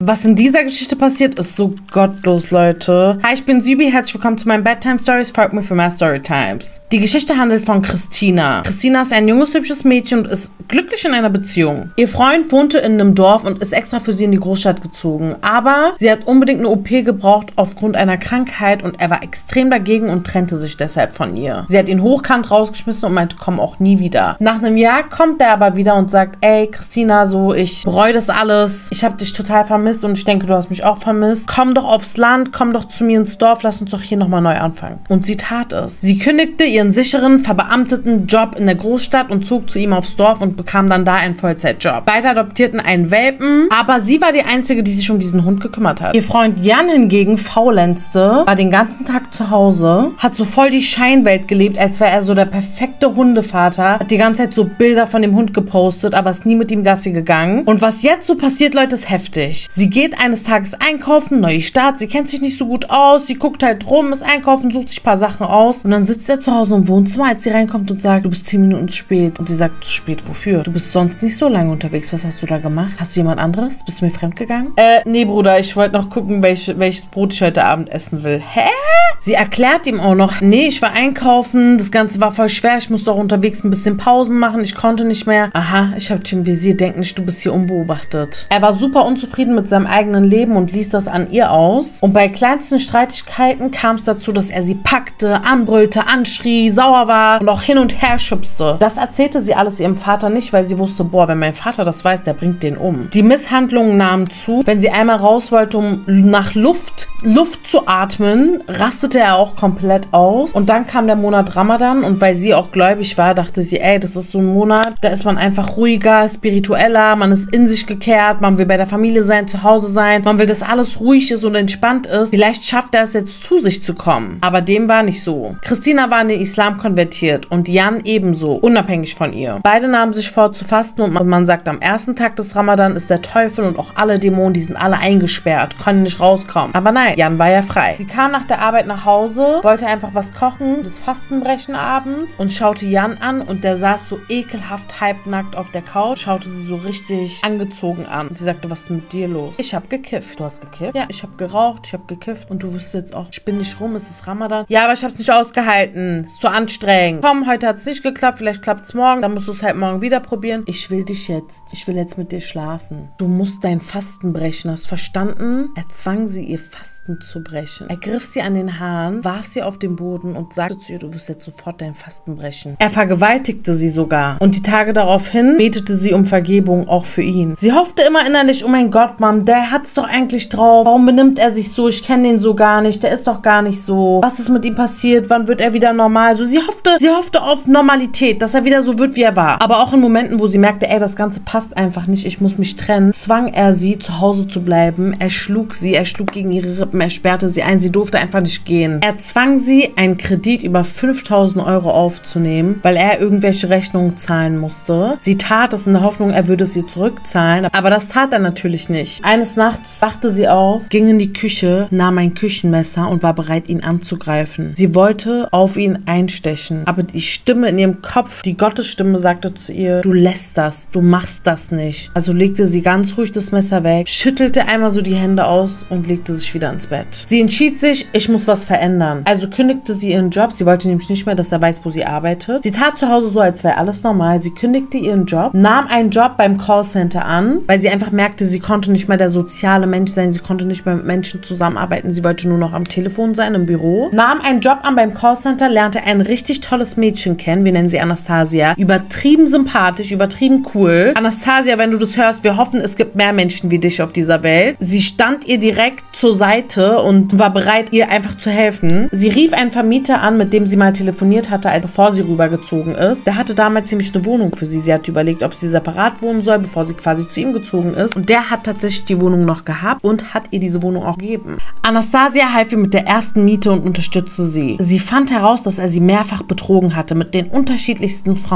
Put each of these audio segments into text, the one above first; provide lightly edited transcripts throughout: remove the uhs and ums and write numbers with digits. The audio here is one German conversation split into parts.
Was in dieser Geschichte passiert, ist so gottlos, Leute. Hi, ich bin Sübi, herzlich willkommen zu meinen Bedtime Stories. Folgt mir für mehr Storytimes. Die Geschichte handelt von Christina. Christina ist ein junges, hübsches Mädchen und ist glücklich in einer Beziehung. Ihr Freund wohnte in einem Dorf und ist extra für sie in die Großstadt gezogen. Aber sie hat unbedingt eine OP gebraucht aufgrund einer Krankheit und er war extrem dagegen und trennte sich deshalb von ihr. Sie hat ihn hochkant rausgeschmissen und meinte, komm auch nie wieder. Nach einem Jahr kommt er aber wieder und sagt, ey, Christina, so, ich bereue das alles. Ich habe dich total vermisst und ich denke, du hast mich auch vermisst. Komm doch aufs Land, komm doch zu mir ins Dorf, lass uns doch hier nochmal neu anfangen. Und sie tat es. Sie kündigte ihren sicheren, verbeamteten Job in der Großstadt und zog zu ihm aufs Dorf und bekam dann da einen Vollzeitjob. Beide adoptierten einen Welpen, aber sie war die Einzige, die sich um diesen Hund gekümmert hat. Ihr Freund Jan hingegen faulenzte, war den ganzen Tag zu Hause, hat so voll die Scheinwelt gelebt, als wäre er so der perfekte Hundevater, hat die ganze Zeit so Bilder von dem Hund gepostet, aber ist nie mit ihm Gassi gegangen. Und was jetzt so passiert, Leute, ist heftig. Sie geht eines Tages einkaufen, neue Stadt, sie kennt sich nicht so gut aus, sie guckt halt rum, ist einkaufen, sucht sich ein paar Sachen aus und dann sitzt er zu Hause im Wohnzimmer, als sie reinkommt und sagt, du bist 10 Minuten zu spät. Und sie sagt, zu spät wofür? Du bist sonst nicht so lange unterwegs, was hast du da gemacht? Hast du jemand anderes? Bist du mir fremdgegangen? Nee, Bruder, ich wollte noch gucken, welches Brot ich heute Abend essen will. Hä? Sie erklärt ihm auch noch, nee, ich war einkaufen, das Ganze war voll schwer, ich musste auch unterwegs ein bisschen Pausen machen, ich konnte nicht mehr. Aha, ich hab dich im Visier, denk nicht, du bist hier unbeobachtet. Er war super unzufrieden mit seinem eigenen Leben und ließ das an ihr aus. Und bei kleinsten Streitigkeiten kam es dazu, dass er sie packte, anbrüllte, anschrie, sauer war und auch hin und her schubste. Das erzählte sie alles ihrem Vater nicht, weil sie wusste, boah, wenn mein Vater das weiß, der bringt den um. Die Misshandlungen nahmen zu. Wenn sie einmal raus wollte, um nach Luft zu atmen, rastete er auch komplett aus. Und dann kam der Monat Ramadan und weil sie auch gläubig war, dachte sie, ey, das ist so ein Monat, da ist man einfach ruhiger, spiritueller, man ist in sich gekehrt, man will bei der Familie sein, zu Hause sein, man will, dass alles ruhig ist und entspannt ist. Vielleicht schafft er es jetzt, zu sich zu kommen. Aber dem war nicht so. Christina war in den Islam konvertiert und Jan ebenso, unabhängig von ihr. Beide nahmen sich vor zu fasten und man sagt, am ersten Tag des Ramadan ist der Teufel und auch alle Dämonen, die sind alle eingesperrt, können nicht rauskommen. Aber nein, Jan war ja frei. Sie kam nach der Arbeit nach Hause, wollte einfach was kochen, das Fastenbrechen abends und schaute Jan an und der saß so ekelhaft halbnackt auf der Couch, schaute sie so richtig angezogen an. Und sie sagte, was ist mit dir los? Ich hab gekifft. Du hast gekifft? Ja, ich hab geraucht, ich hab gekifft und du wüsstest jetzt auch, ich bin nicht rum, es ist Ramadan. Ja, aber ich hab's nicht ausgehalten. Ist zu anstrengend. Komm, heute hat's nicht geklappt, vielleicht klappt's morgen, dann musst du es halt morgen wieder probieren. Ich will dich jetzt. Ich will jetzt mit dir schlafen. Du musst dein Fasten brechen, hast du verstanden? Er zwang sie, ihr Fasten zu brechen. Er griff sie an den Haaren, warf sie auf den Boden und sagte zu ihr, du wirst jetzt sofort dein Fasten brechen. Er vergewaltigte sie sogar. Und die Tage daraufhin betete sie um Vergebung, auch für ihn. Sie hoffte immer innerlich, oh mein Gott, Mom, der hat's doch eigentlich drauf. Warum benimmt er sich so? Ich kenne den so gar nicht. Der ist doch gar nicht so. Was ist mit ihm passiert? Wann wird er wieder normal? So, sie hoffte auf Normalität, dass er wieder so wird, wie er war. Aber auch in Momenten, wo sie merkte, ey, das Ganze passt einfach nicht, ich muss mich trennen, zwang er sie, zu Hause zu bleiben. Er schlug sie, er schlug gegen ihre Rippen, er sperrte sie ein, sie durfte einfach nicht gehen. Er zwang sie, einen Kredit über 5.000 Euro aufzunehmen, weil er irgendwelche Rechnungen zahlen musste. Sie tat es in der Hoffnung, er würde es ihr zurückzahlen, aber das tat er natürlich nicht. Eines Nachts wachte sie auf, ging in die Küche, nahm ein Küchenmesser und war bereit, ihn anzugreifen. Sie wollte auf ihn einstechen, aber die Stimme in ihrem Kopf, die Gottesstimme, sagte zu ihr, du lässt das, du machst das nicht. Also legte sie ganz ruhig das Messer weg, schüttelte einmal so die Hände aus und legte sich wieder ins Bett. Sie entschied sich, ich muss was verändern. Also kündigte sie ihren Job, sie wollte nämlich nicht mehr, dass er weiß, wo sie arbeitet. Sie tat zu Hause so, als wäre alles normal. Sie kündigte ihren Job, nahm einen Job beim Callcenter an, weil sie einfach merkte, sie konnte nicht mehr der soziale Mensch sein, sie konnte nicht mehr mit Menschen zusammenarbeiten, sie wollte nur noch am Telefon sein, im Büro. Nahm einen Job an beim Callcenter, lernte ein richtig tolles Mädchen kennen, wir nennen sie Anastasia. Übertrieben sympathisch, übertrieben cool. Anastasia, wenn du das hörst, wir hoffen, es gibt mehr Menschen wie dich auf dieser Welt. Sie stand ihr direkt zur Seite und war bereit, ihr einfach zu helfen. Sie rief einen Vermieter an, mit dem sie mal telefoniert hatte, bevor sie rübergezogen ist. Der hatte damals ziemlich eine Wohnung für sie. Sie hat überlegt, ob sie separat wohnen soll, bevor sie quasi zu ihm gezogen ist. Und der hat tatsächlich die Wohnung noch gehabt und hat ihr diese Wohnung auch gegeben. Anastasia half ihr mit der ersten Miete und unterstützte sie. Sie fand heraus, dass er sie mehrfach betrogen hatte mit den unterschiedlichsten Frauen.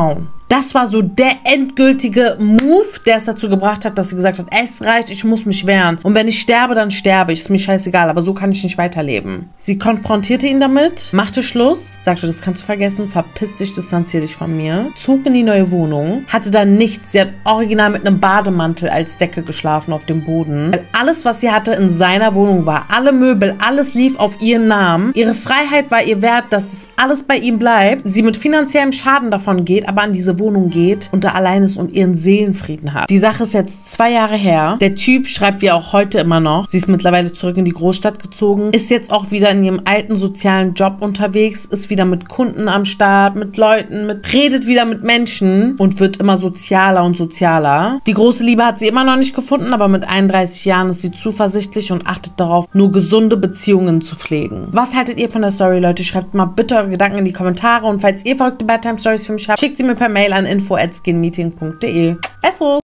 Das war so der endgültige Move, der es dazu gebracht hat, dass sie gesagt hat, es reicht, ich muss mich wehren. Und wenn ich sterbe, dann sterbe ich. Ist mir scheißegal, aber so kann ich nicht weiterleben. Sie konfrontierte ihn damit, machte Schluss, sagte, das kannst du vergessen, verpiss dich, distanzier dich von mir, zog in die neue Wohnung, hatte dann nichts. Sie hat original mit einem Bademantel als Decke geschlafen auf dem Boden. Weil alles, was sie hatte, in seiner Wohnung war. Alle Möbel, alles lief auf ihren Namen. Ihre Freiheit war ihr wert, dass es alles bei ihm bleibt. Sie mit finanziellem Schaden davon geht, aber an diese Wohnung geht und da allein ist und ihren Seelenfrieden hat. Die Sache ist jetzt 2 Jahre her. Der Typ schreibt ihr auch heute immer noch. Sie ist mittlerweile zurück in die Großstadt gezogen, ist jetzt auch wieder in ihrem alten sozialen Job unterwegs, ist wieder mit Kunden am Start, mit Leuten, redet wieder mit Menschen und wird immer sozialer und sozialer. Die große Liebe hat sie immer noch nicht gefunden, aber mit 31 Jahren ist sie zuversichtlich und achtet darauf, nur gesunde Beziehungen zu pflegen. Was haltet ihr von der Story, Leute? Schreibt mal bitte eure Gedanken in die Kommentare und falls ihr verrückte Bedtime Stories für mich habt, schickt sie mir per Mail an info@skinmeeting.de. Besos!